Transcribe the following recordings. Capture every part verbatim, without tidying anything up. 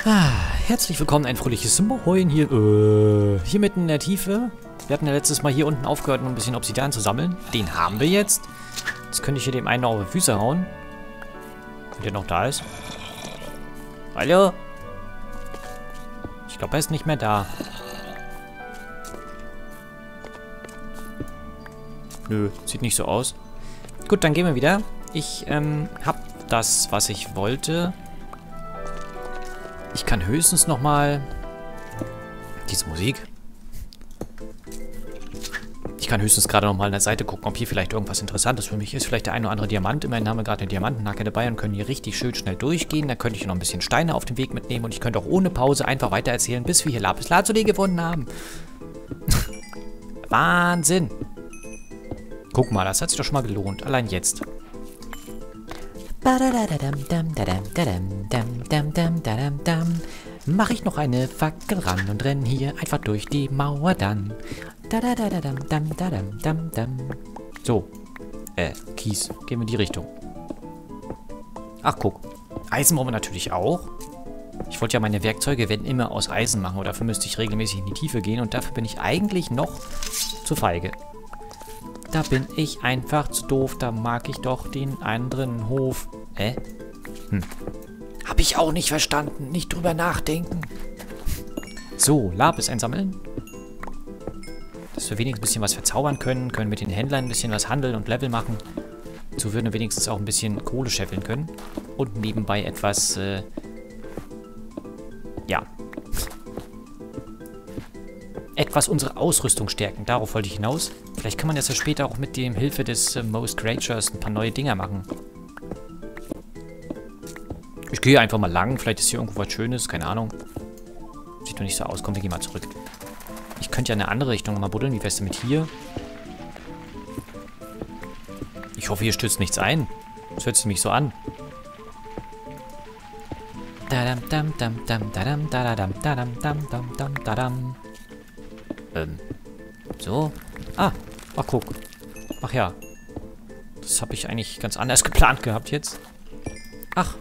Ah, herzlich willkommen, ein fröhliches Moin hier, äh, hier mitten in der Tiefe. Wir hatten ja letztes Mal hier unten aufgehört, um ein bisschen Obsidian zu sammeln. Den haben wir jetzt. Jetzt könnte ich hier dem einen noch auf die Füße hauen. Wenn der noch da ist. Hallo? Ich glaube, er ist nicht mehr da. Nö, sieht nicht so aus. Gut, dann gehen wir wieder. Ich, ähm, hab das, was ich wollte. Ich kann höchstens nochmal... Diese Musik. Ich kann höchstens gerade nochmal an der Seite gucken, ob hier vielleicht irgendwas Interessantes für mich ist. Vielleicht der ein oder andere Diamant. Immerhin haben wir gerade eine Diamantennacke dabei und können hier richtig schön schnell durchgehen. Da könnte ich noch ein bisschen Steine auf dem Weg mitnehmen und ich könnte auch ohne Pause einfach weiter erzählen, bis wir hier Lapis Lazuli gefunden haben. Wahnsinn! Guck mal, das hat sich doch schon mal gelohnt. Allein jetzt. Mach ich noch eine Fackel ran und renn hier einfach durch die Mauer dann. So. Äh, Kies. Gehen wir in die Richtung. Ach, guck. Eisen brauchen wir natürlich auch. Ich wollte ja meine Werkzeuge, wenn immer, aus Eisen machen. Und dafür müsste ich regelmäßig in die Tiefe gehen. Und dafür bin ich eigentlich noch zu feige. Da bin ich einfach zu doof. Da mag ich doch den anderen Hof. Äh? Hm. Hab ich auch nicht verstanden. Nicht drüber nachdenken. So, Lapis einsammeln. Dass wir wenigstens ein bisschen was verzaubern können. Können mit den Händlern ein bisschen was handeln und Level machen. So würden wir wenigstens auch ein bisschen Kohle scheffeln können. Und nebenbei etwas, äh... ja. Etwas unsere Ausrüstung stärken. Darauf wollte ich hinaus. Vielleicht kann man das ja später auch mit dem Hilfe des äh, Most Creatures ein paar neue Dinger machen. Ich gehe einfach mal lang. Vielleicht ist hier irgendwo was Schönes. Keine Ahnung. Sieht doch nicht so aus. Komm, wir gehen mal zurück. Ich könnte ja in eine andere Richtung mal buddeln. Wie wär's denn mit hier? Ich hoffe, hier stürzt nichts ein. Das hört sich nämlich so an. Ähm. So. Ah. Ach, guck. Ach ja. Das habe ich eigentlich ganz anders geplant gehabt jetzt. Ach.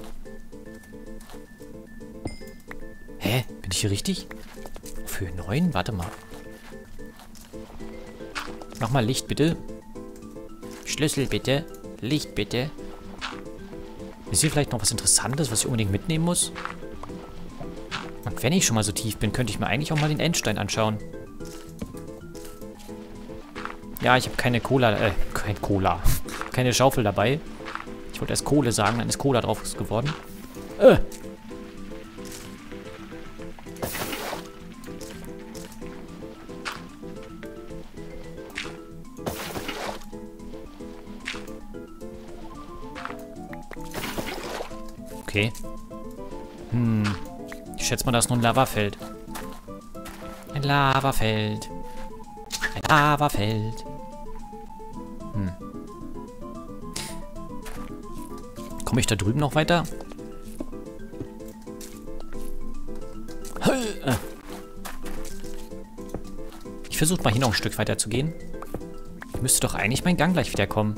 Hä? Bin ich hier richtig? Für neun? Warte mal. Mach mal Licht, bitte. Schlüssel, bitte. Licht, bitte. Ist hier vielleicht noch was Interessantes, was ich unbedingt mitnehmen muss? Und wenn ich schon mal so tief bin, könnte ich mir eigentlich auch mal den Endstein anschauen. Ja, ich habe keine Cola, äh, kein Cola. Keine Schaufel dabei. Ich wollte erst Kohle sagen, dann ist Cola drauf geworden. Äh. Okay. Hm. Ich schätze mal, da ist nur ein Lavafeld. Ein Lavafeld. Ein Lavafeld. Hm. Komme ich da drüben noch weiter? Ich versuche mal hier noch ein Stück weiter zu gehen. Müsste doch eigentlich mein Gang gleich wieder kommen.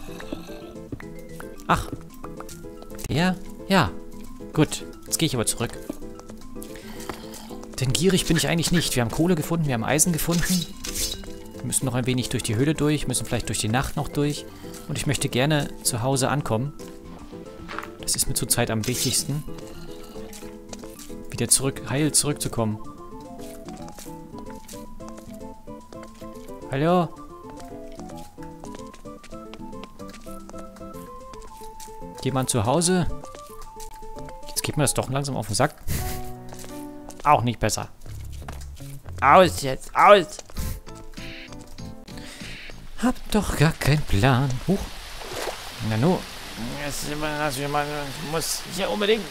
Ach. Der? Ja. Gut. Jetzt gehe ich aber zurück. Denn gierig bin ich eigentlich nicht. Wir haben Kohle gefunden, wir haben Eisen gefunden. Wir müssen noch ein wenig durch die Höhle durch, müssen vielleicht durch die Nacht noch durch. Und ich möchte gerne zu Hause ankommen. Das ist mir zurzeit am wichtigsten. Wieder zurück, heil zurückzukommen. Hallo? Jemand zu Hause? Jetzt geht mir das doch langsam auf den Sack. Auch nicht besser. Aus jetzt, aus! Hab doch gar keinen Plan. Huch. Na nu. Ich muss hier unbedingt...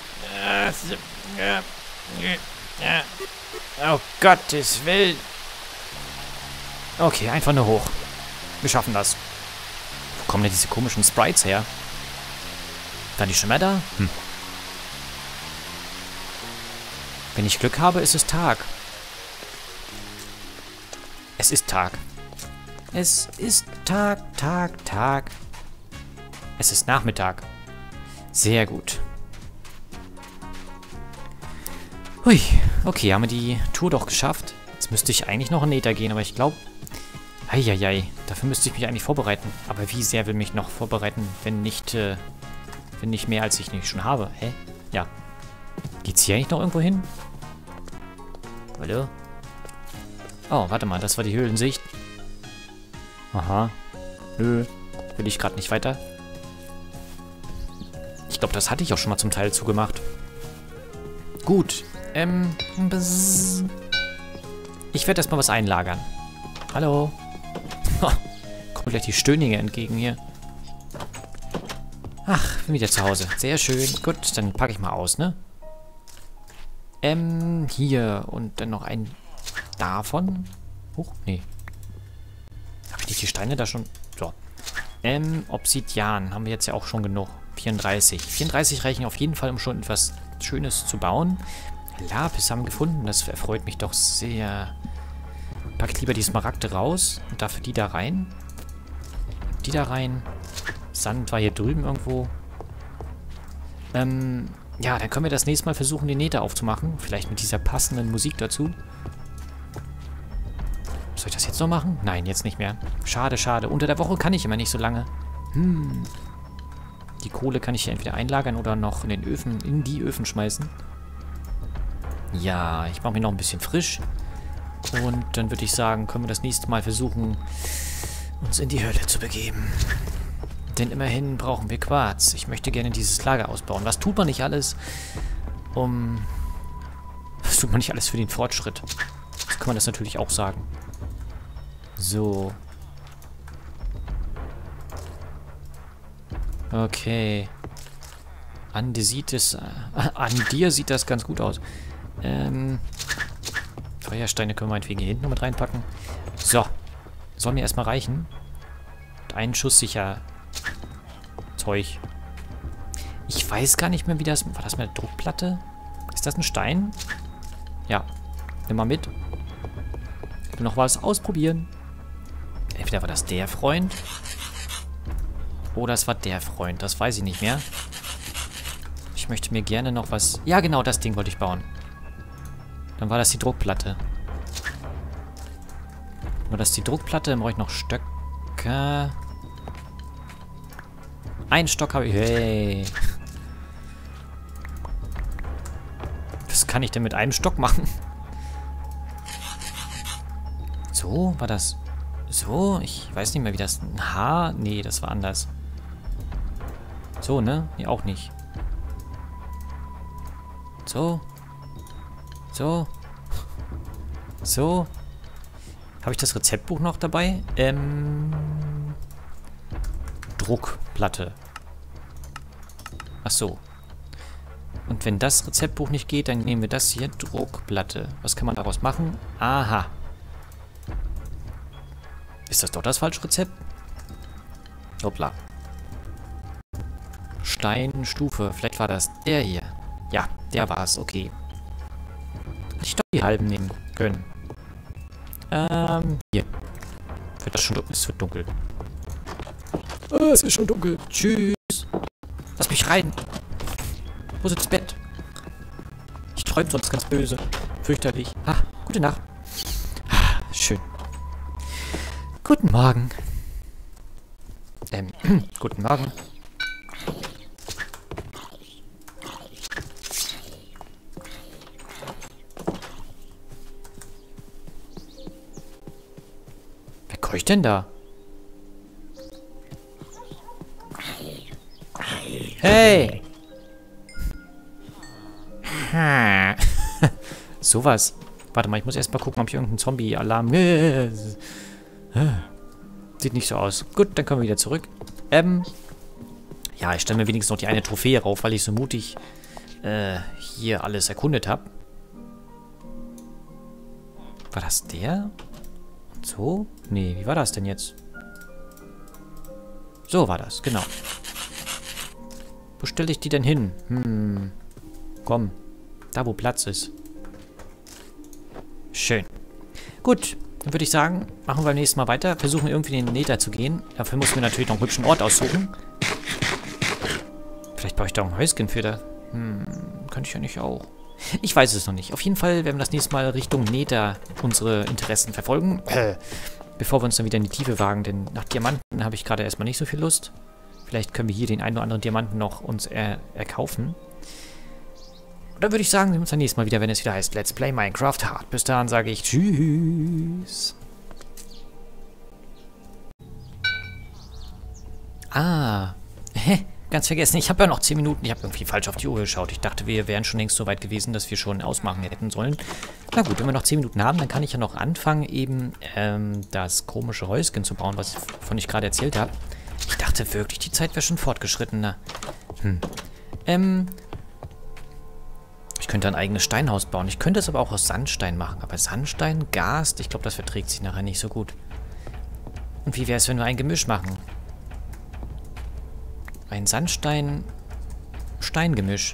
Oh Gottes Willen. Okay, einfach nur hoch. Wir schaffen das. Wo kommen denn diese komischen Sprites her? Waren die schon mal da? Hm. Wenn ich Glück habe, ist es Tag. Es ist Tag. Es ist Tag, Tag, Tag. Es ist Nachmittag. Sehr gut. Hui, okay, haben wir die Tour doch geschafft. Jetzt müsste ich eigentlich noch in Nether gehen, aber ich glaube... Eieiei, dafür müsste ich mich eigentlich vorbereiten. Aber wie sehr will mich noch vorbereiten, wenn nicht, äh, wenn nicht mehr, als ich nicht schon habe? Hä? Ja. Geht's hier eigentlich noch irgendwo hin? Hallo? Oh, warte mal, das war die Höhlensicht. Aha. Nö, will ich gerade nicht weiter. Ich glaube, das hatte ich auch schon mal zum Teil zugemacht. Gut. Ähm, bzz. Ich werde erstmal was einlagern. Hallo? Kommt gleich die Stöhninge entgegen hier. Ach, bin wieder zu Hause. Sehr schön. Gut, dann packe ich mal aus, ne? Ähm, hier. Und dann noch ein davon. Huch, nee. Habe ich nicht die Steine da schon? So. Ähm, Obsidian. Haben wir jetzt ja auch schon genug. vierunddreißig. vierunddreißig reichen auf jeden Fall, um schon etwas Schönes zu bauen. Lapis haben wir gefunden. Das erfreut mich doch sehr. Packe ich lieber die Smaragde raus und dafür die da rein. Die da rein. Sand war hier drüben irgendwo. Ähm, ja, dann können wir das nächste Mal versuchen, den Nether aufzumachen. Vielleicht mit dieser passenden Musik dazu. Soll ich das jetzt noch machen? Nein, jetzt nicht mehr. Schade, schade. Unter der Woche kann ich immer nicht so lange. Hm. Die Kohle kann ich hier entweder einlagern oder noch in den Öfen, in die Öfen schmeißen. Ja, ich mache mich noch ein bisschen frisch. Und dann würde ich sagen, können wir das nächste Mal versuchen, uns in die Hölle zu begeben. Denn immerhin brauchen wir Quarz. Ich möchte gerne dieses Lager ausbauen. Was tut man nicht alles, um... Was tut man nicht alles für den Fortschritt? So kann man das natürlich auch sagen. So. Okay. An dir sieht es... Äh, an dir sieht das ganz gut aus. Ähm... Feuersteine können wir meinetwegen hier hinten noch mit reinpacken. So. Soll mir erstmal reichen. Und einen Schuss sicher. Zeug. Ich weiß gar nicht mehr, wie das... War das mal eine Druckplatte? Ist das ein Stein? Ja. Nimm mal mit. Ich will noch was ausprobieren. Entweder war das der Freund. Oder es war der Freund. Das weiß ich nicht mehr. Ich möchte mir gerne noch was... Ja, genau, das Ding wollte ich bauen. Dann war das die Druckplatte. War das die Druckplatte? Dann brauche ich noch Stöcke. Einen Stock habe ich. Hey. Was kann ich denn mit einem Stock machen? So, war das... So? Ich weiß nicht mehr, wie das... Ein Haar? Nee, das war anders. So, ne? Nee, auch nicht. So. So. So. Habe ich das Rezeptbuch noch dabei? Ähm... Druckplatte. Ach so. Und wenn das Rezeptbuch nicht geht, dann nehmen wir das hier. Druckplatte. Was kann man daraus machen? Aha. Ist das doch das falsche Rezept? Hoppla. Steinstufe. Vielleicht war das der hier. Ja, der war es. Okay. Hätte ich doch die halben nehmen können. Ähm, hier. Wird das schon dunkel? Es wird dunkel. Oh, es ist schon dunkel. Tschüss. Lass mich rein. Wo ist das Bett? Ich träume sonst ganz böse. Fürchterlich. Ah, gute Nacht. Ah, schön. Guten Morgen. Ähm, guten Morgen. Wer keucht denn da? Hey! Ha. Sowas. Warte mal, ich muss erst mal gucken, ob ich irgendeinen Zombie-Alarm... Sieht nicht so aus. Gut, dann kommen wir wieder zurück. Ähm... Ja, ich stelle mir wenigstens noch die eine Trophäe rauf, weil ich so mutig äh, hier alles erkundet habe. War das der? So? Nee, wie war das denn jetzt? So war das, genau. Wo stelle ich die denn hin? Hm. Komm. Da, wo Platz ist. Schön. Gut. Dann würde ich sagen, machen wir beim nächsten Mal weiter. Versuchen irgendwie in den Nether zu gehen. Dafür muss mir natürlich noch einen hübschen Ort aussuchen. Vielleicht baue ich da auch ein Häuschen für da. Hm. Könnte ich ja nicht auch. Ich weiß es noch nicht. Auf jeden Fall werden wir das nächste Mal Richtung Nether unsere Interessen verfolgen. Äh, bevor wir uns dann wieder in die Tiefe wagen, denn nach Diamanten habe ich gerade erstmal nicht so viel Lust. Vielleicht können wir hier den einen oder anderen Diamanten noch uns er erkaufen. Und dann würde ich sagen, sehen wir uns dann nächstes Mal wieder, wenn es wieder heißt Let's Play Minecraft Hard. Bis dahin sage ich Tschüss. Ah, hä? Ganz vergessen, ich habe ja noch zehn Minuten. Ich habe irgendwie falsch auf die Uhr geschaut. Ich dachte, wir wären schon längst so weit gewesen, dass wir schon ausmachen hätten sollen. Na gut, wenn wir noch zehn Minuten haben, dann kann ich ja noch anfangen, eben ähm, das komische Häuschen zu bauen, was von ich gerade erzählt habe. Ich dachte wirklich, die Zeit wäre schon fortgeschrittener. Hm. Ähm, ich könnte ein eigenes Steinhaus bauen. Ich könnte es aber auch aus Sandstein machen. Aber Sandstein, Gast, ich glaube, das verträgt sich nachher nicht so gut. Und wie wäre es, wenn wir ein Gemisch machen? Ein Sandstein-Steingemisch.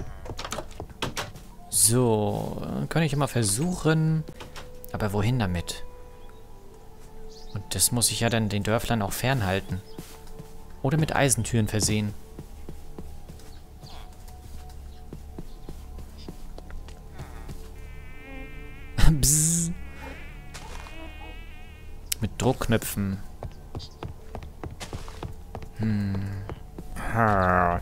So, kann ich mal versuchen. Aber wohin damit? Und das muss ich ja dann den Dörflern auch fernhalten. Oder mit Eisentüren versehen. Bzzz. Mit Druckknöpfen. Hm. Was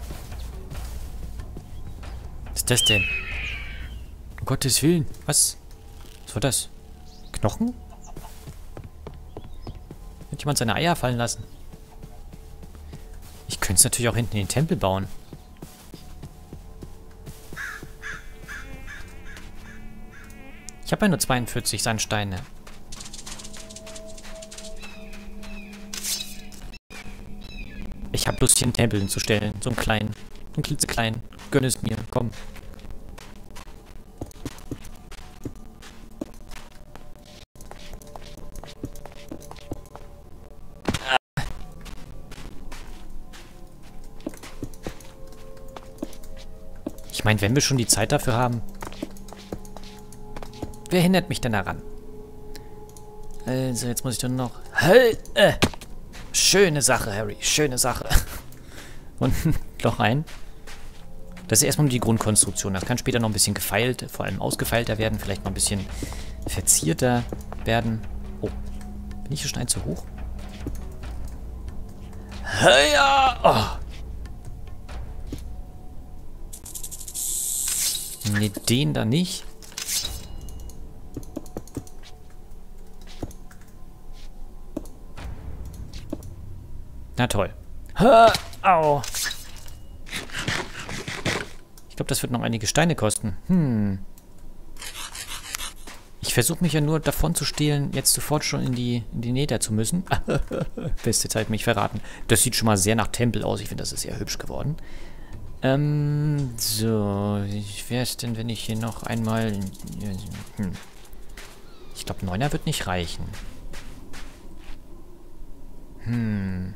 ist das denn? Um Gottes Willen. Was? Was war das? Knochen? Hat jemand seine Eier fallen lassen? Ich könnte es natürlich auch hinten in den Tempel bauen. Ich habe ja nur zweiundvierzig Sandsteine. Ich habe Lust, hier einen Tempel hinzustellen. So einen kleinen. So einen klitzekleinen. Gönn es mir. Komm. Ich meine, wenn wir schon die Zeit dafür haben. Wer hindert mich denn daran? Also, jetzt muss ich dann noch... Hey, äh. Schöne Sache, Harry. Schöne Sache. Und ein Loch rein. Das ist erstmal nur die Grundkonstruktion. Das kann später noch ein bisschen gefeilt, vor allem ausgefeilter werden. Vielleicht noch ein bisschen verzierter werden. Oh. Bin ich hier schon ein zu hoch? Ja! Oh. Ne, den da nicht. Na toll. Ha, au. Ich glaube, das wird noch einige Steine kosten. Hm. Ich versuche mich ja nur davon zu stehlen, jetzt sofort schon in die, in die Nether zu müssen. Beste Zeit, mich verraten. Das sieht schon mal sehr nach Tempel aus. Ich finde, das ist sehr hübsch geworden. Ähm, so. Wie wäre es denn, wenn ich hier noch einmal... Hm. Ich glaube, Neuner wird nicht reichen. Hm.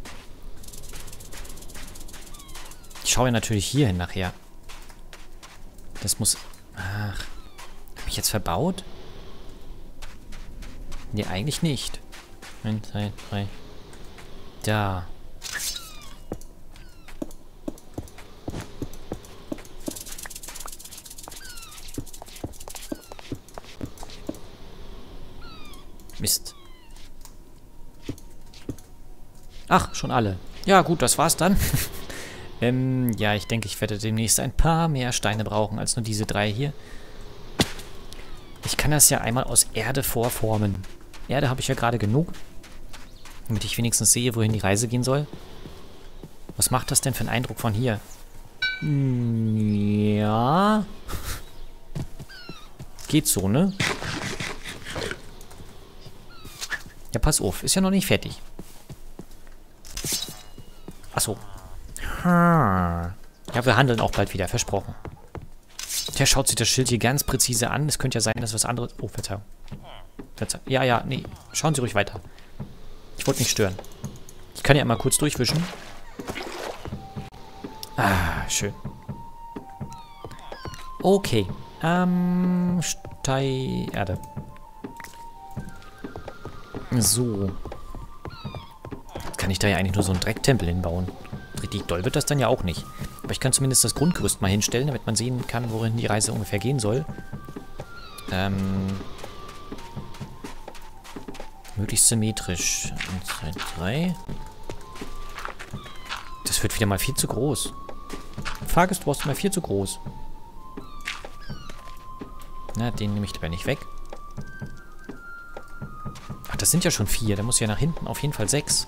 Ich schaue ja natürlich hier hin nachher. Das muss... Ach. Habe ich jetzt verbaut? Nee, eigentlich nicht. eins, zwei, drei. Da. Mist. Ach, schon alle. Ja, gut, das war's dann. ähm, ja, ich denke, ich werde demnächst ein paar mehr Steine brauchen als nur diese drei hier. Ich kann das ja einmal aus Erde vorformen. Erde habe ich ja gerade genug. Damit ich wenigstens sehe, wohin die Reise gehen soll. Was macht das denn für einen Eindruck von hier? Ja. Geht so, ne? Ja, pass auf. Ist ja noch nicht fertig. Achso. Ja, wir handeln auch bald wieder. Versprochen. Der schaut sich das Schild hier ganz präzise an. Es könnte ja sein, dass was anderes... Oh, Verzeihung. Verzeihung. Ja, ja, nee. Schauen Sie ruhig weiter. Ich wollte nicht stören. Ich kann ja mal kurz durchwischen. Ah, schön. Okay. Ähm, Stein... Erde. So. Jetzt kann ich da ja eigentlich nur so einen Drecktempel hinbauen. Richtig doll wird das dann ja auch nicht. Aber ich kann zumindest das Grundgerüst mal hinstellen, damit man sehen kann, wohin die Reise ungefähr gehen soll. Ähm... Möglichst symmetrisch. eins, zwei, drei. Das wird wieder mal viel zu groß. Frage ist, du brauchst mal viel zu groß. Na, den nehme ich dabei nicht weg. Ach, das sind ja schon vier. Da muss ja nach hinten auf jeden Fall sechs.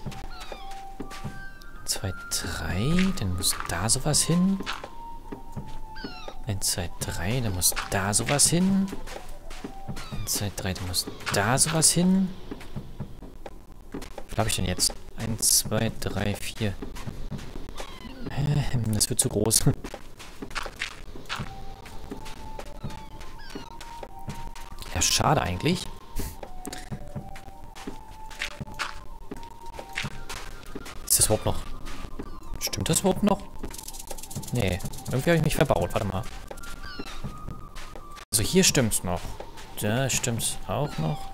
zwei, drei. Dann muss da sowas hin. eins, zwei, drei. Dann muss da sowas hin. eins, zwei, drei. Dann muss da sowas hin. Was habe ich denn jetzt? eins, zwei, drei, vier. Das wird zu groß. Ja, schade eigentlich. Ist das überhaupt noch? Stimmt das überhaupt noch? Nee, irgendwie habe ich mich verbaut. Warte mal. Also hier stimmt's noch. Da stimmt's auch noch.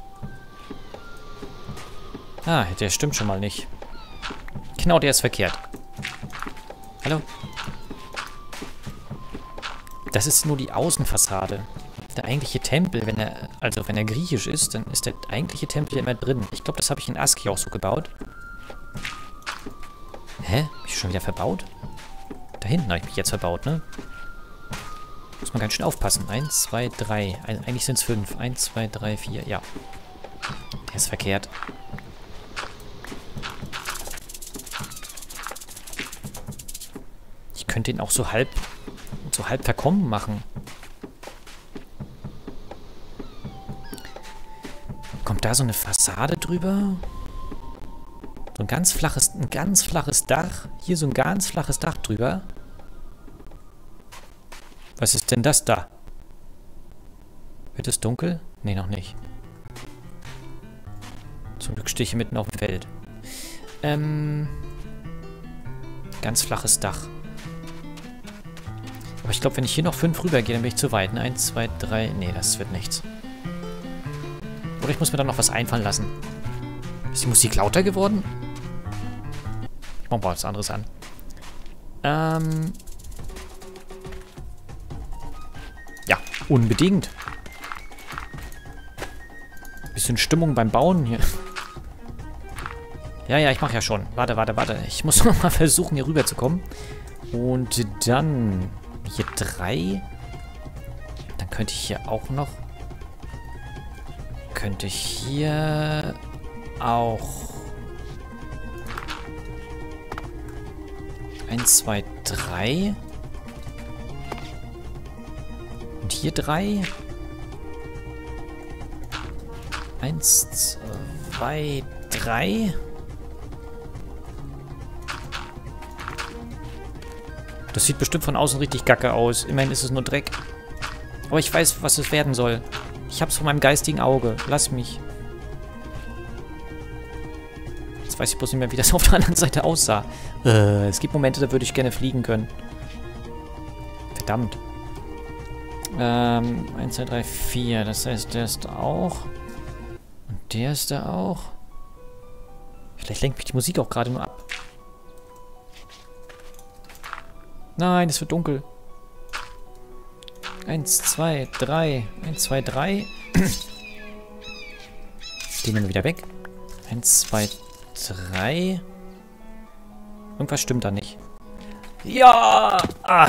Ah, der stimmt schon mal nicht. Genau, der ist verkehrt. Hallo? Das ist nur die Außenfassade. Der eigentliche Tempel, wenn er, also wenn er griechisch ist, dann ist der eigentliche Tempel immer drin. Ich glaube, das habe ich in ASCII auch so gebaut. Hä? Hab ich schon wieder verbaut? Da hinten habe ich mich jetzt verbaut, ne? Muss man ganz schön aufpassen. Eins, zwei, drei. Eig eigentlich sind es fünf. Eins, zwei, drei, vier. Ja. Der ist verkehrt. Ich könnte ihn auch so halb, so halb verkommen machen. Kommt da so eine Fassade drüber? So ein ganz flaches, ein ganz flaches Dach. Hier so ein ganz flaches Dach drüber. Was ist denn das da? Wird es dunkel? Nee, noch nicht. Zum Glück stehe ich hier mitten auf dem Feld. Ähm. Ganz flaches Dach. Aber ich glaube, wenn ich hier noch fünf rübergehe, dann bin ich zu weit. Ne? Eins, zwei, drei. Nee, das wird nichts. Oder ich muss mir dann noch was einfallen lassen. Ist die Musik lauter geworden? Ich mach mal was anderes an. Ähm. Ja, unbedingt. Bisschen Stimmung beim Bauen hier. Ja, ja, ich mache ja schon. Warte, warte, warte. Ich muss noch mal versuchen, hier rüber zu kommen. Und dann hier drei. Dann könnte ich hier auch noch... Könnte ich hier auch... Eins, zwei, drei. Und hier drei. Eins, zwei, drei. Das sieht bestimmt von außen richtig kacke aus. Immerhin ist es nur Dreck. Aber ich weiß, was es werden soll. Ich hab's von meinem geistigen Auge. Lass mich. Jetzt weiß ich bloß nicht mehr, wie das auf der anderen Seite aussah. Äh, es gibt Momente, da würde ich gerne fliegen können. Verdammt. Ähm, eins, zwei, drei, vier. Das heißt, der ist da auch. Und der ist da auch. Vielleicht lenkt mich die Musik auch gerade nur ab. Nein, es wird dunkel. Eins, zwei, drei. Eins, zwei, drei. Den nehmen wir wieder weg. Eins, zwei, drei. Irgendwas stimmt da nicht. Ja! Ah.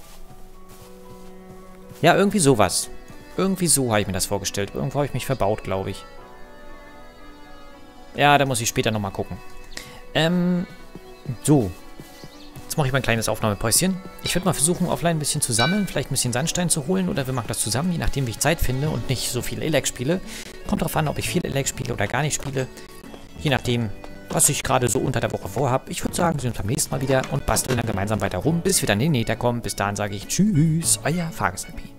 Ja, irgendwie sowas. Irgendwie so habe ich mir das vorgestellt. Irgendwo habe ich mich verbaut, glaube ich. Ja, da muss ich später nochmal gucken. Ähm, so. Jetzt mache ich mal ein kleines Aufnahmepäuschen. Ich würde mal versuchen, offline ein bisschen zu sammeln, vielleicht ein bisschen Sandstein zu holen oder wir machen das zusammen, je nachdem, wie ich Zeit finde und nicht so viel Elex spiele. Kommt darauf an, ob ich viel Elex spiele oder gar nicht spiele. Je nachdem, was ich gerade so unter der Woche vorhabe. Ich würde sagen, wir sehen uns beim nächsten Mal wieder und basteln dann gemeinsam weiter rum, bis wir dann in den Nether kommen. Bis dahin sage ich Tschüss, euer Fahrgast-I P.